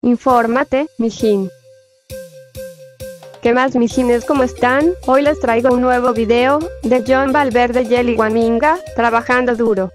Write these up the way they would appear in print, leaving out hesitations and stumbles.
Infórmate, mijín. ¿Qué más, mijines? ¿Cómo están? Hoy les traigo un nuevo video de John Valverde y Eli Huaminga, trabajando duro.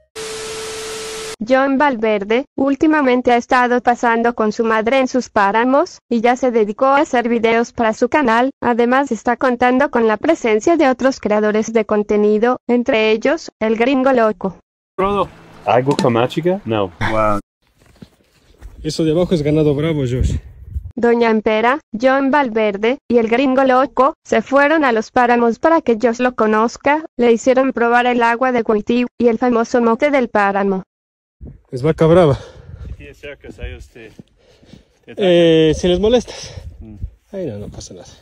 John Valverde, últimamente ha estado pasando con su madre en sus páramos, y ya se dedicó a hacer videos para su canal. Además está contando con la presencia de otros creadores de contenido, entre ellos, el Gringo Loco. ¿Agua camáchica? No. Wow. Eso de abajo es ganado bravo, Josh. Doña Empera, John Valverde y el Gringo Loco se fueron a los páramos para que Josh lo conozca. Le hicieron probar el agua de Cuití y el famoso mote del páramo. Es vaca brava. Si les molestas. Ay, no pasa nada.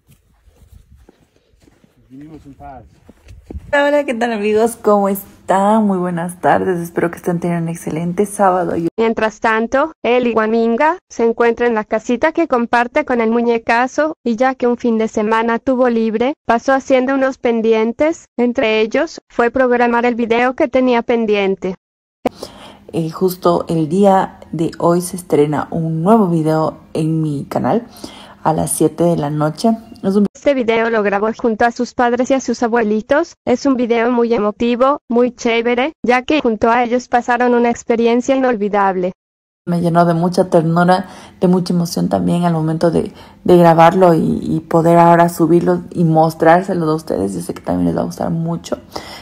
Hola, ¿qué tal, amigos? ¿Cómo están? Muy buenas tardes, espero que estén teniendo un excelente sábado. Mientras tanto, Eli Huaminga se encuentra en la casita que comparte con el muñecazo, y ya que un fin de semana tuvo libre, pasó haciendo unos pendientes. Entre ellos, fue programar el video que tenía pendiente. Justo el día de hoy se estrena un nuevo video en mi canal a las 7 de la noche. Este video lo grabó junto a sus padres y a sus abuelitos. Es un video muy emotivo, muy chévere, ya que junto a ellos pasaron una experiencia inolvidable. Me llenó de mucha ternura, de mucha emoción también al momento de grabarlo y poder ahora subirlo y mostrárselos a ustedes. Yo sé que también les va a gustar mucho.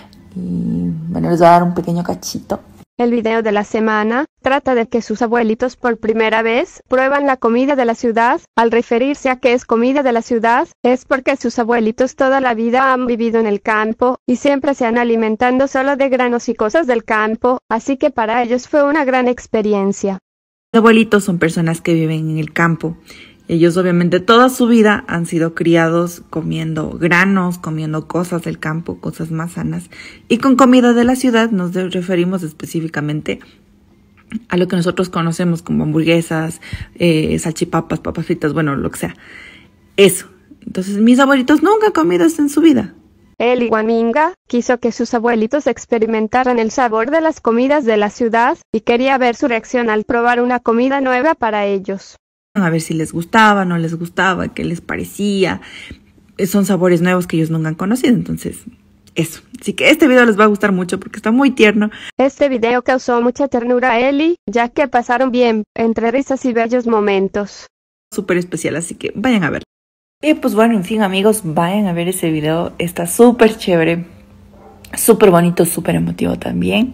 Y bueno, les voy a dar un pequeño cachito. El video de la semana trata de que sus abuelitos por primera vez prueban la comida de la ciudad. Al referirse a que es comida de la ciudad, es porque sus abuelitos toda la vida han vivido en el campo y siempre se han alimentando solo de granos y cosas del campo, así que para ellos fue una gran experiencia. Los abuelitos son personas que viven en el campo. Ellos obviamente toda su vida han sido criados comiendo granos, comiendo cosas del campo, cosas más sanas. Y con comida de la ciudad nos referimos específicamente a lo que nosotros conocemos como hamburguesas, salchipapas, papas fritas, bueno, lo que sea. Eso. Entonces mis abuelitos nunca han comido eso en su vida. Eli Huaminga quiso que sus abuelitos experimentaran el sabor de las comidas de la ciudad y quería ver su reacción al probar una comida nueva para ellos. A ver si les gustaba, no les gustaba, qué les parecía. Son sabores nuevos que ellos nunca han conocido, entonces eso. Así que este video les va a gustar mucho porque está muy tierno. Este video causó mucha ternura a Eli, ya que pasaron bien, entre risas y bellos momentos. Súper especial, así que vayan a verlo. Y pues bueno, en fin, amigos, vayan a ver ese video. Está súper chévere, súper bonito, súper emotivo también.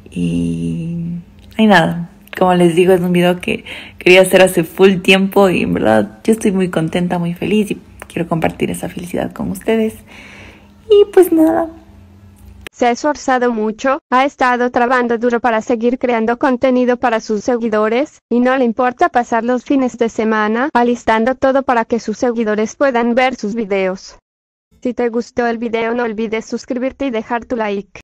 Y hay nada. Como les digo, es un video que quería hacer hace full tiempo y en verdad yo estoy muy contenta, muy feliz y quiero compartir esa felicidad con ustedes. Y pues nada. Se ha esforzado mucho, ha estado trabajando duro para seguir creando contenido para sus seguidores, y no le importa pasar los fines de semana alistando todo para que sus seguidores puedan ver sus videos. Si te gustó el video no olvides suscribirte y dejar tu like.